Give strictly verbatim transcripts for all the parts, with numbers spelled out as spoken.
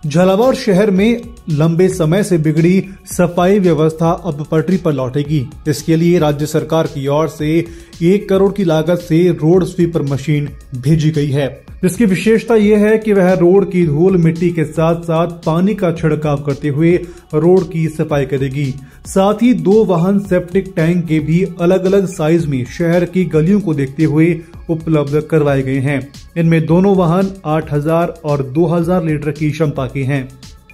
झालावाड़ शहर में लंबे समय से बिगड़ी सफाई व्यवस्था अब पटरी पर लौटेगी। इसके लिए राज्य सरकार की ओर से एक करोड़ की लागत से रोड स्वीपर मशीन भेजी गई है, जिसकी विशेषता यह है कि वह रोड की धूल मिट्टी के साथ साथ पानी का छिड़काव करते हुए रोड की सफाई करेगी। साथ ही दो वाहन सेप्टिक टैंक के भी अलग अलग साइज में शहर की गलियों को देखते हुए उपलब्ध करवाए गए हैं। इनमें दोनों वाहन आठ हज़ार और दो हज़ार लीटर की क्षमता के हैं।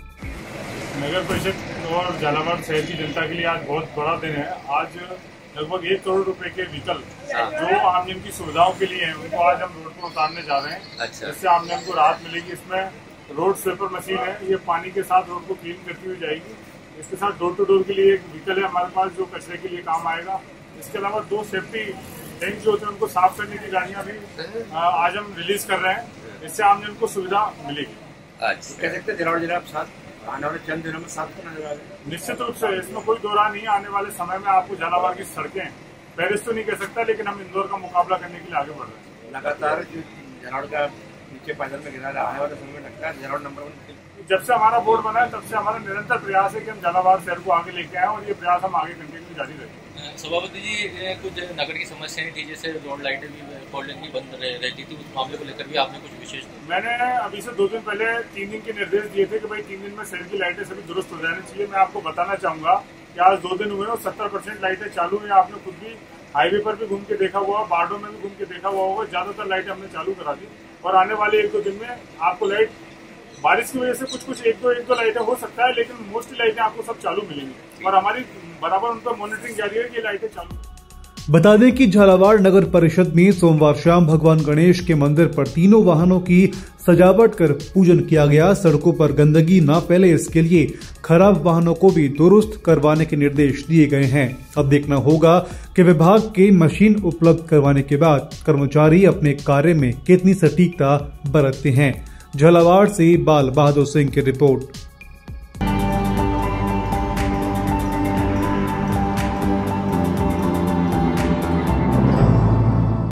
नगर परिषद और झालावाड़ शहर की जनता के लिए आज बहुत बड़ा दिन है। आज लगभग एक करोड़ रुपए के व्हीकल जो आम जन की सुविधाओं के लिए हैं, उनको आज हम रोड पर उतारने जा रहे हैं। अच्छा। इससे आम जन को राहत मिलेगी। इसमें रोड स्वीपर मशीन है, ये पानी के साथ रोड को क्लीन करती हुई जाएगी। इसके साथ डोर टू डोर के लिए एक व्हीकल है हमारे पास जो कचरे के लिए काम आएगा। इसके अलावा दो सेफ्टी टैंक जो होते हैं उनको साफ करने की गाड़ियां भी आज हम रिलीज कर रहे हैं। इससे आम जन को सुविधा मिलेगी। अच्छा, कह सकते हैं जिला साथ आने वाले चंद दिनों में साफ नजर आ रहे हैं। निश्चित रूप से इसमें कोई दो राह नहीं। आने वाले समय में आपको झालावाड़ की सड़कें पेरिस तो नहीं कह सकता, लेकिन हम इंदौर का मुकाबला करने के लिए आगे बढ़ रहे हैं। लगातार झालावाड़ का नीचे पैदल में गिरा आने वाले समय में लगता है झालावाड़ नंबर वन। जब से हमारा बोर्ड बना है तब से हमारा निरंतर प्रयास है कि हम झालावाड़ शहर को आगे लेके आए और ये प्रयास हम आगे कंटिन्यू जारी रखेंगे। सभापति जी, कुछ नगर की समस्याएं थी, जैसे रोड लाइटें भी फोल्डिंग भी बंद रहती थी, उस मामले को लेकर भी आपने कुछ विशेष मैंने अभी से दो दिन पहले तीन दिन के निर्देश दिए थे कि भाई तीन दिन में शहर की लाइटें सभी दुरुस्त हो जानी चाहिए। मैं आपको बताना चाहूंगा कि आज दो दिन हुए और सत्तर परसेंट लाइटें चालू हैं। आपने खुद भी हाईवे पर भी घूम के देखा हुआ, बार्डो में भी घूम के देखा हुआ होगा। ज्यादातर लाइटें हमने चालू करा दी और आने वाले एक दो दिन में आपको लाइट, बारिश की वजह से कुछ कुछ एक दो एक दो लाइटें हो सकता है, लेकिन मोस्टली लाइटें आपको सब चालू मिलेंगी और हमारी बराबर उन पर मॉनिटरिंग जारी है कि लाइटें चालू। बता दें कि झालावाड़ नगर परिषद में सोमवार शाम भगवान गणेश के मंदिर पर तीनों वाहनों की सजावट कर पूजन किया गया। सड़कों पर गंदगी न फैले, इसके लिए खराब वाहनों को भी दुरुस्त करवाने के निर्देश दिए गए हैं। अब देखना होगा कि विभाग के मशीन उपलब्ध करवाने के बाद कर्मचारी अपने कार्य में कितनी सटीकता बरतते हैं। झालावाड़ से बाल बहादुर सिंह की रिपोर्ट।